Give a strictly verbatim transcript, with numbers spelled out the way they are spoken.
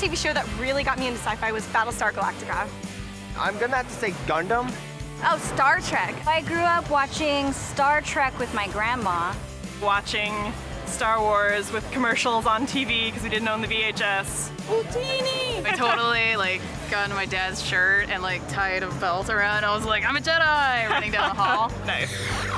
T V show that really got me into sci-fi was Battlestar Galactica. I'm gonna have to say Gundam. Oh, Star Trek. I grew up watching Star Trek with my grandma. Watching Star Wars with commercials on T V because we didn't own the V H S. Houdini! I totally like got into my dad's shirt and like tied a belt around. I was like, I'm a Jedi, running down the hall. Nice.